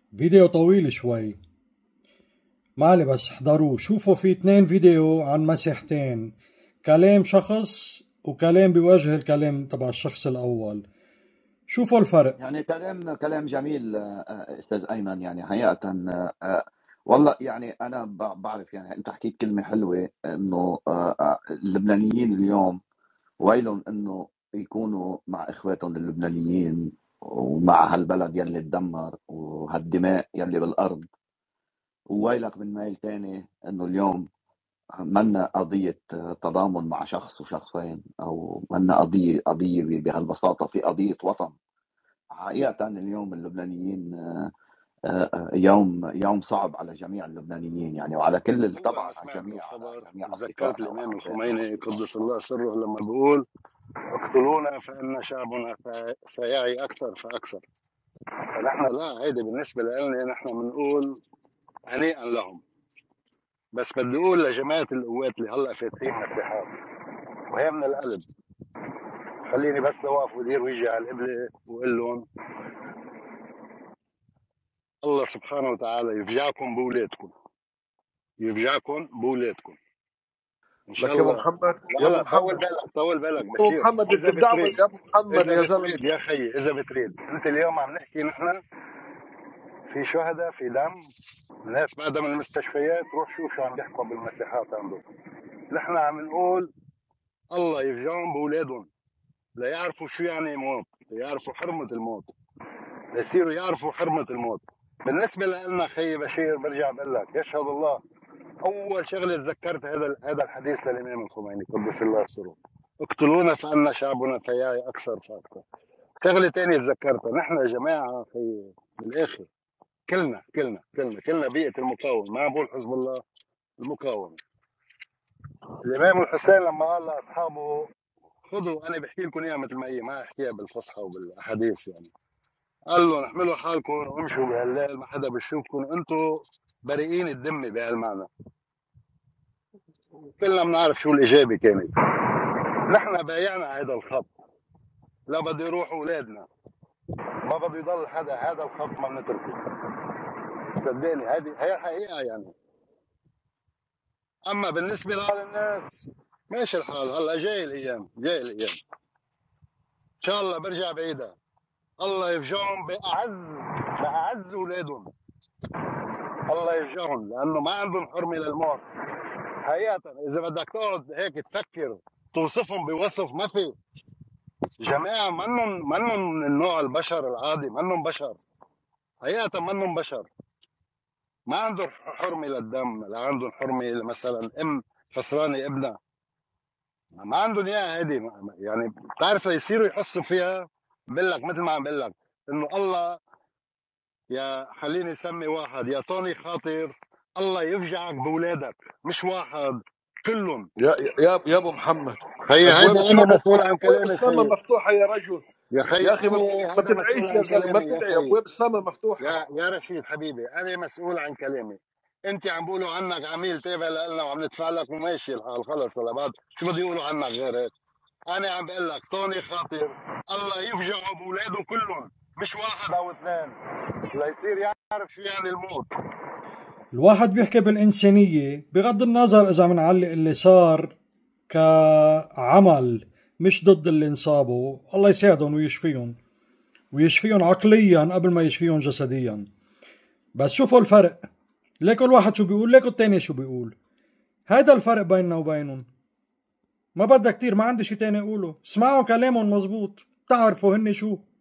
فيديو طويل شوي. معلي بس احضروه، شوفوا في 2 فيديو عن مسيحتين، كلام شخص وكلام بيواجه الكلام تبع الشخص الأول. شوفوا الفرق. يعني كلام جميل، استاذ ايمن. يعني حقيقه والله يعني انا بعرف، يعني انت حكيت كلمه حلوه انه اللبنانيين اليوم ويلهم انه يكونوا مع اخواتهم اللبنانيين ومع هالبلد يلي تدمر وهالدماء يلي بالارض. وويلك من ميل تاني انه اليوم منا قضية تضامن مع شخص وشخصين، او منا قضية بهالبساطة، في قضية وطن. حقيقة اليوم اللبنانيين يوم صعب على جميع اللبنانيين، يعني وعلى كل والله طبعا أنا على سمعت جميع الخبر، جميع تذكرت أصدقائنا الإمام وأحبائنا. الخميني قدس الله سره لما بيقول: اقتلونا فإن شعبنا سيعي أكثر فأكثر. فنحن لا، هيدي بالنسبة لنا نحن بنقول هنيئا لهم. بس بدي أقول لجماعة القوات اللي هلا فاتحين مساحات وهي من القلب، خليني بس أوقف ودير وجهي على القبلة وأقول لهم: الله سبحانه وتعالى يفجعكم بأولادكم، يفجعكم بأولادكم ان شاء لك يا ابو الله. محمد، يا لا ابو لا، طول محمد، بالك طول بالك يا ابو بشير. محمد اذا بتدعمني بتريد، يا ابو محمد اذا يا زلمه. بتريد يا خيي، اذا بتريد، انت اليوم عم نحكي نحن في شهداء، في دم، الناس بعدها من المستشفيات، روح شوف شو عم بيحكوا بالمساحات عندهم. نحن عم نقول الله يفجعهم باولادهم، لا يعرفوا شو يعني موت، لا يعرفوا حرمه الموت، لا يصيروا يعرفوا حرمه الموت. بالنسبه لنا خيي بشير، برجع بقول لك يشهد الله، اول شغله تذكرت هذا الحديث للامام الخميني قدس الله سره: اقتلونا فان شعبنا فياي اكثر فاكثر. شغله ثانيه تذكرتها، نحن يا جماعه في بالاخر كلنا بيئه المقاومه، ما بقول حزب الله، المقاومه. الامام الحسين لما قال لاصحابه: خذوا، انا بحكي لكم اياها مثل ما هي، ما احكيها بالفصحى وبالاحاديث يعني. قال لهم: احملوا حالكم وامشوا بهالليل، ما حدا بيشوفكم، انتم بريئين الذمه بهالمعنى. كلنا بنعرف شو الاجابه كانت. نحن بايعنا هذا الخط، لا بده يروح اولادنا، ما بده يضل حدا، هذا الخط ما بنتركه. صدقني هي الحقيقه يعني. اما بالنسبه للناس ماشي الحال، هلا جاي الايام، ان شاء الله برجع بعيدها. الله يفجعهم باعز اولادهم، الله يفجعهم، لانه ما عندهم حرمه للموت. حقيقه اذا بدك تقعد هيك تفكر توصفهم بوصف، ما في. جماعه منهم من النوع البشر العادي، منهم بشر، حقيقه منهم بشر. ما عندهم حرمه للدم، لا عندهم حرمه مثلا ام خسرانه ابنها، ما عندهم اياها هيدي. يعني بتعرف ليصيروا يحسوا فيها، بقول لك مثل ما عم بقول لك انه الله، يا خليني اسمي واحد، يا طوني خاطر، الله يفجعك باولادك، مش واحد، كلهم. يا ابو محمد، خيي ابواب هيدا انا السماء، مسؤول عن ابواب كلامي السماء خيي. مفتوحه يا رجل. يا خيي يا اخي ما انا ما هيدا مسؤول تدعيش عن يا زلمه، ما كلامي يا تدعي، خيي. ابواب السماء مفتوحه. يا رشيد حبيبي، انا مسؤول عن كلامي. انت عم بيقولوا عنك عميل تابع لنا وعم ندفع لك وماشي الحال، خلص هلا بعد شو بده يقولوا عنك غير هيك؟ انا عم بقول لك طوني خاطر، الله يفجعوا باولاده كلهم، مش واحد او اثنين، ليصير يعرف شو يعني الموت. الواحد بيحكي بالإنسانية بغض النظر إذا منعلق اللي صار كعمل، مش ضد اللي انصابوا. الله يساعدهم ويشفيهم عقليا قبل ما يشفيهم جسديا. بس شوفوا الفرق، ليكوا الواحد شو بيقول، ليكوا التاني شو بيقول. هذا الفرق بيننا وبينهم. ما بدها كتير، ما عندي شي تاني اقوله. اسمعوا كلامهم مزبوط، تعرفوا هن شو.